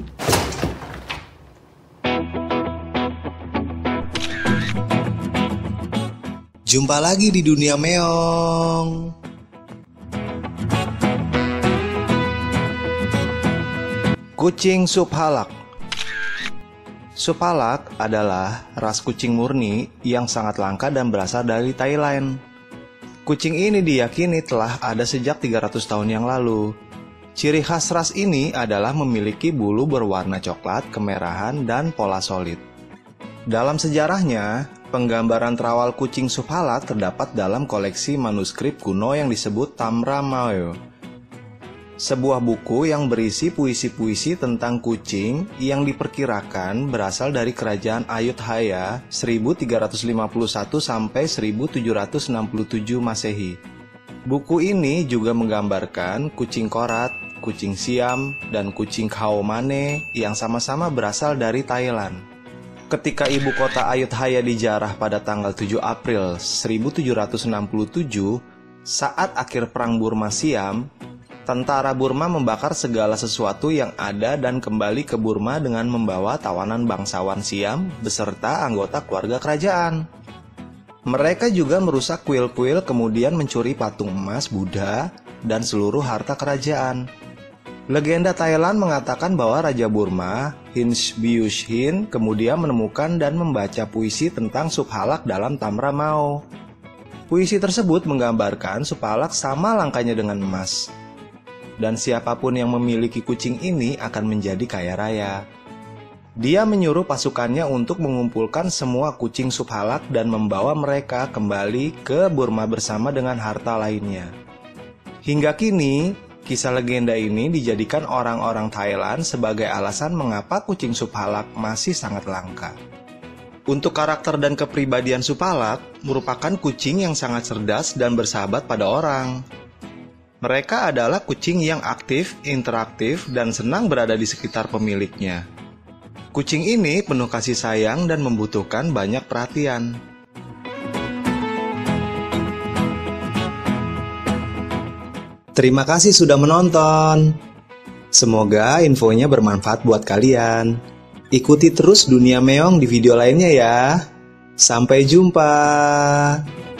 Jumpa lagi di dunia meong. Kucing sup halak. Sup halak adalah ras kucing murni yang sangat langka dan berasal dari Thailand. Kucing ini diyakini telah ada sejak 300 tahun yang lalu. Ciri khas ras ini adalah memiliki bulu berwarna coklat, kemerahan, dan pola solid. Dalam sejarahnya, penggambaran terawal kucing sup halak terdapat dalam koleksi manuskrip kuno yang disebut Tamra Mao, sebuah buku yang berisi puisi-puisi tentang kucing yang diperkirakan berasal dari kerajaan Ayutthaya 1351 sampai 1767 Masehi. Buku ini juga menggambarkan kucing korat, kucing siam, dan kucing khao mane yang sama-sama berasal dari Thailand. Ketika ibu kota Ayutthaya dijarah pada tanggal 7 April 1767, saat akhir Perang Burma-Siam, tentara Burma membakar segala sesuatu yang ada dan kembali ke Burma dengan membawa tawanan bangsawan Siam beserta anggota keluarga kerajaan. Mereka juga merusak kuil-kuil, kemudian mencuri patung emas Buddha dan seluruh harta kerajaan. Legenda Thailand mengatakan bahwa Raja Burma, Hins Bius Hin, kemudian menemukan dan membaca puisi tentang sup halak dalam Tamra Mao. Puisi tersebut menggambarkan sup halak sama langkanya dengan emas. Dan siapapun yang memiliki kucing ini akan menjadi kaya raya. Dia menyuruh pasukannya untuk mengumpulkan semua kucing sup halak dan membawa mereka kembali ke Burma bersama dengan harta lainnya. Hingga kini, kisah legenda ini dijadikan orang-orang Thailand sebagai alasan mengapa kucing sup halak masih sangat langka. Untuk karakter dan kepribadian sup halak, merupakan kucing yang sangat cerdas dan bersahabat pada orang. Mereka adalah kucing yang aktif, interaktif, dan senang berada di sekitar pemiliknya. Kucing ini penuh kasih sayang dan membutuhkan banyak perhatian. Terima kasih sudah menonton. Semoga infonya bermanfaat buat kalian. Ikuti terus dunia meong di video lainnya ya. Sampai jumpa.